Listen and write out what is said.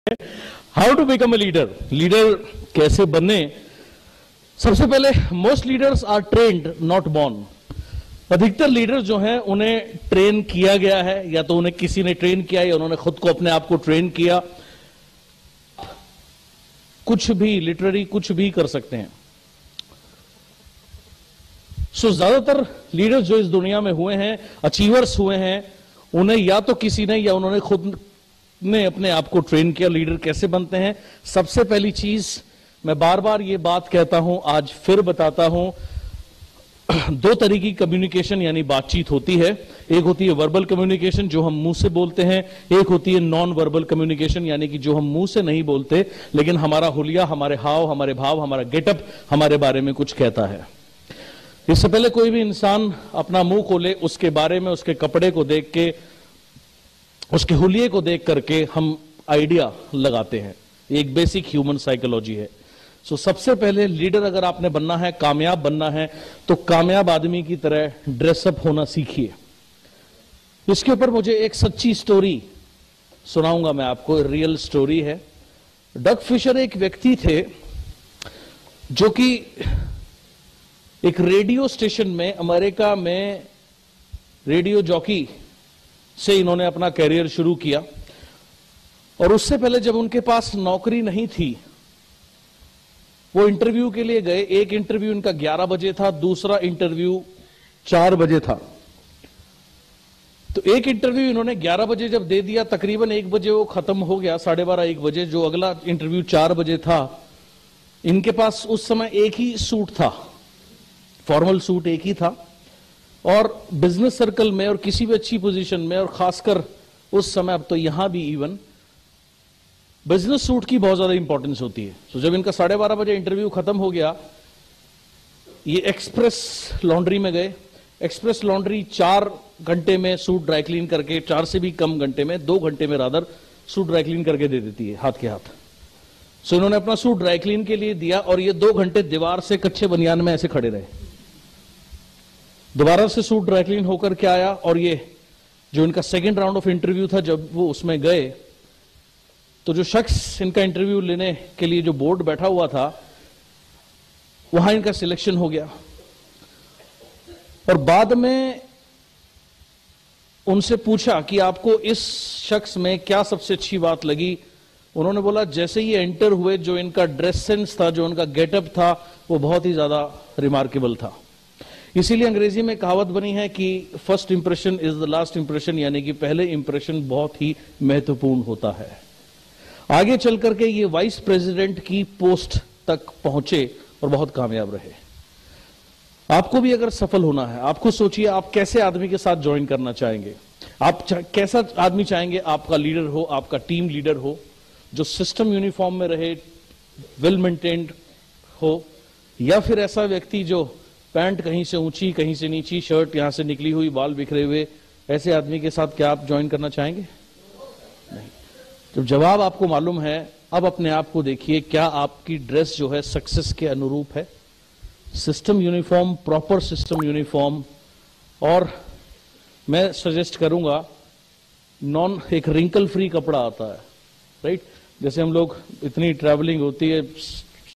How to become a leader, leader कैसे बनने। सबसे पहले most leaders are trained not born. अधिकतर लीडर जो हैं उन्हें ट्रेन किया गया है, या तो उन्हें किसी ने ट्रेन किया या उन्होंने खुद को अपने आप को ट्रेन किया। कुछ भी लिटररी कुछ भी कर सकते हैं। सो ज्यादातर लीडर्स जो इस दुनिया में हुए हैं, अचीवर्स हुए हैं, उन्हें या तो किसी ने या उन्होंने खुद ने अपने आप को ट्रेन किया। लीडर कैसे बनते हैं, सबसे पहली चीज मैं बार बार ये बात कहता हूं, आज फिर बताता हूं, दो तरह की कम्युनिकेशन यानी बातचीत होती है। एक होती है वर्बल कम्युनिकेशन जो हम मुंह से बोलते हैं, एक होती है नॉन वर्बल कम्युनिकेशन यानी कि जो हम मुंह से नहीं बोलते लेकिन हमारा हुलिया, हमारे हाव, हमारे भाव, हमारा गेटअप हमारे बारे में कुछ कहता है। इससे पहले कोई भी इंसान अपना मुंह खोले, उसके बारे में, उसके कपड़े को देख के, उसके हुलिये को देख करके हम आइडिया लगाते हैं। एक बेसिक ह्यूमन साइकोलॉजी है। सो सबसे पहले लीडर अगर आपने बनना है, कामयाब बनना है, तो कामयाब आदमी की तरह ड्रेसअप होना सीखिए। इसके ऊपर मुझे एक सच्ची स्टोरी सुनाऊंगा मैं आपको, रियल स्टोरी है। डग फिशर एक व्यक्ति थे जो कि एक रेडियो स्टेशन में, अमेरिका में रेडियो जॉकी से इन्होंने अपना करियर शुरू किया। और उससे पहले जब उनके पास नौकरी नहीं थी, वो इंटरव्यू के लिए गए। एक इंटरव्यू इनका 11 बजे था, दूसरा इंटरव्यू 4 बजे था। तो एक इंटरव्यू इन्होंने 11 बजे जब दे दिया, तकरीबन 1 बजे वो खत्म हो गया, 12:30 1 बजे। जो अगला इंटरव्यू 4 बजे था, इनके पास उस समय एक ही सूट था, फॉर्मल सूट एक ही था। और बिजनेस सर्कल में और किसी भी अच्छी पोजीशन में, और खासकर उस समय, अब तो यहां भी इवन, बिजनेस सूट की बहुत ज्यादा इंपॉर्टेंस होती है। तो जब इनका 12:30 बजे इंटरव्यू खत्म हो गया, ये एक्सप्रेस लॉन्ड्री में गए। एक्सप्रेस लॉन्ड्री 4 घंटे में सूट ड्राई क्लीन करके, 4 से भी कम घंटे में, 2 घंटे में रादर, सूट ड्राई क्लीन करके दे देती है हाथ के हाथ। सो इन्होंने अपना सूट ड्राई क्लीन के लिए दिया और ये 2 घंटे दीवार से कच्चे बनियान में ऐसे खड़े रहे। दोबारा से सूट ड्राई क्लीन होकर के आया, और ये जो इनका सेकेंड राउंड ऑफ इंटरव्यू था, जब वो उसमें गए तो जो शख्स इनका इंटरव्यू लेने के लिए जो बोर्ड बैठा हुआ था, वहां इनका सिलेक्शन हो गया। और बाद में उनसे पूछा कि आपको इस शख्स में क्या सबसे अच्छी बात लगी। उन्होंने बोला जैसे ही एंटर हुए, जो इनका ड्रेस सेंस था, जो उनका गेटअप था, वो बहुत ही ज्यादा रिमार्केबल था। इसीलिए अंग्रेजी में कहावत बनी है कि first impression is the last impression, यानी कि पहले इंप्रेशन बहुत ही महत्वपूर्ण होता है। आगे चल करके ये वाइस प्रेसिडेंट की पोस्ट तक पहुंचे और बहुत कामयाब रहे। आपको भी अगर सफल होना है, आपको सोचिए आप कैसे आदमी के साथ ज्वाइन करना चाहेंगे। आप कैसा आदमी चाहेंगे आपका लीडर हो, आपका टीम लीडर हो, जो सिस्टम यूनिफॉर्म में रहे, वेल मेंटेन्ड हो, या फिर ऐसा व्यक्ति जो पैंट कहीं से ऊंची कहीं से नीची, शर्ट यहां से निकली हुई, बाल बिखरे हुए, ऐसे आदमी के साथ क्या आप ज्वाइन करना चाहेंगे? नहीं। जब जवाब आपको मालूम है, अब अपने आप को देखिए, क्या आपकी ड्रेस जो है सक्सेस के अनुरूप है? System uniform, proper system uniform. और मैं सजेस्ट करूंगा, एक रिंकल फ्री कपड़ा आता है, राइट? जैसे हम लोग, इतनी ट्रैवलिंग होती है,